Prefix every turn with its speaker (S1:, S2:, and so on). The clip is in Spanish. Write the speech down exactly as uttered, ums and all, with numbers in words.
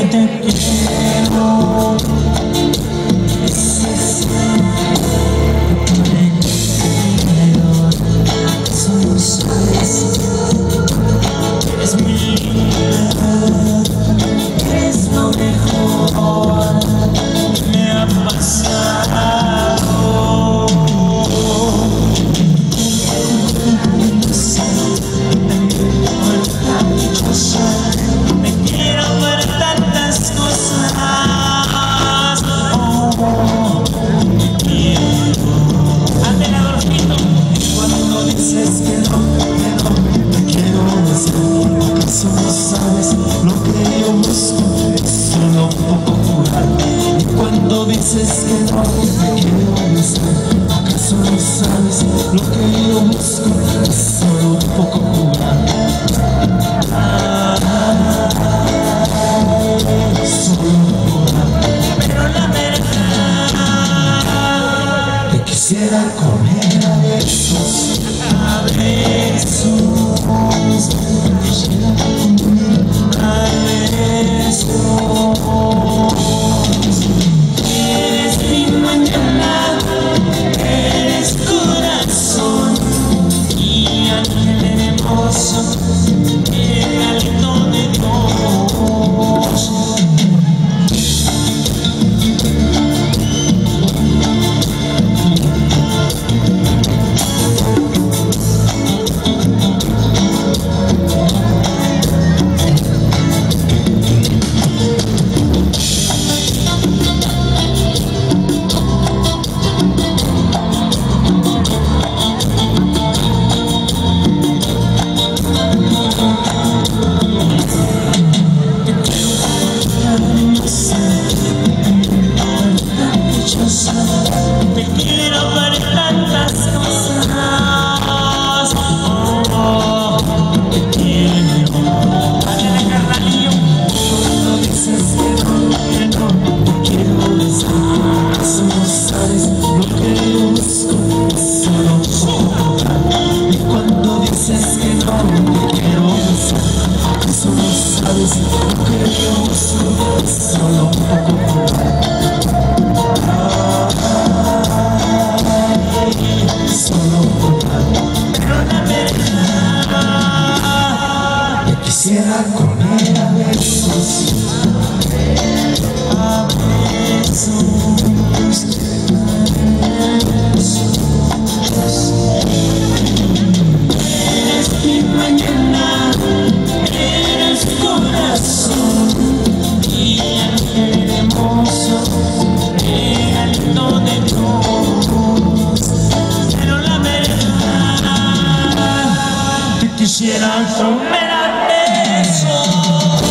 S1: te quiero, te quiero, solo sabes, eres muy linda, eres lo mejor que me ha pasado. Me quiero ver tantas cosas, oh, te quiero. Adoradorcito, cuando dices que no, que no, te quiero besar, ¿acaso no sabes lo que yo busco? Es solo un poco jugar. Y cuando dices que no, te quiero besar, ¿acaso no sabes lo que yo busco? Es solo un poco jugar. Quisiera comer a besos, a besos, quisiera comer a besos. Eres mi mañana, eres corazón y ángel hermoso, regalito de Dios. Te quiero ver tantas cosas, oh, te quiero. Dale carnalillo, cuando dices que no, que no, te quiero besar. ¿Acaso no sabes lo que yo busco? Es solo un poco. Y cuando dices que no, te quiero besar. ¿Acaso no sabes lo que yo busco? Es solo un poco. Solo pero la verdad, te quisiera comer a besos, a besos, eres mi mañana, eres corazón y ángel hermoso, regalito de Dios. Quisiera comer a besos.